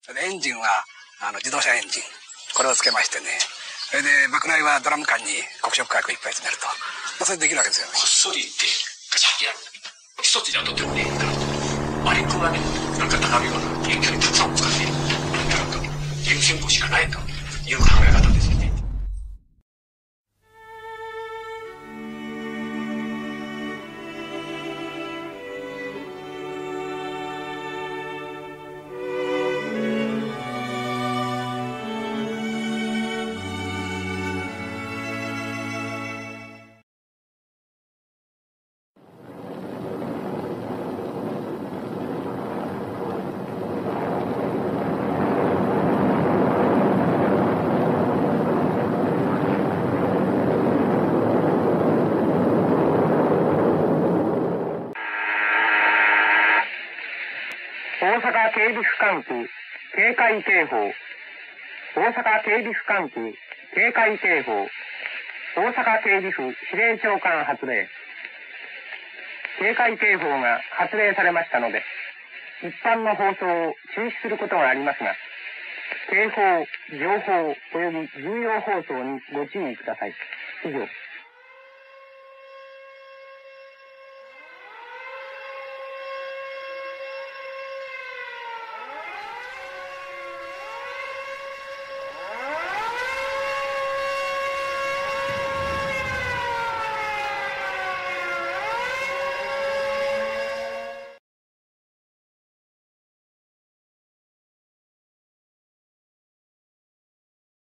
それでエンジンは自動車エンジン、これをつけましてね、それで爆雷はドラム缶に黒色火薬をいっぱい詰めると、それでできるわけですよね。 こっそりってガチャってやる。一つじゃとてもねえからマリコがね、なんか高みような遠距離たくさん使ってやるとゲーム進行しかないという考え方ですよね。 大阪警備府管区警戒警報。大阪警備府管区警戒警報。大阪警備府司令長官発令。警戒警報が発令されましたので、一般の放送を中止することがありますが、警報、情報及び重要放送にご注意ください。以上。